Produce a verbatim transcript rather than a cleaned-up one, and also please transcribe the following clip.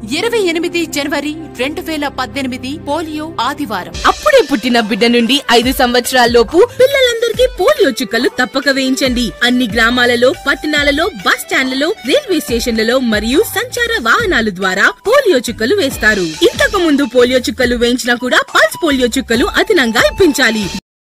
ఇరవై ఎనిమిది జనవరి రెండు వేల పద్దెనిమిది పోలియో ఆదివారం. అప్పుడే పుట్టిన బిడ్డ నుండి ఐదు సంవత్సరాల్లోపు పిల్లలందరికీ పోలియో చుక్కలు తప్పక వేయించండి. అన్ని గ్రామాలలో, పట్టణాలలో, బస్ స్టాండ్లలో, రైల్వే స్టేషన్లలో మరియు సంచార వాహనాల ద్వారా పోలియో చుక్కలు వేస్తారు. ఇంతకు ముందు పోలియో చుక్కలు వేయించినా కూడా పల్స్ పోలియో చుక్కలు అదనంగా ఇప్పించాలి.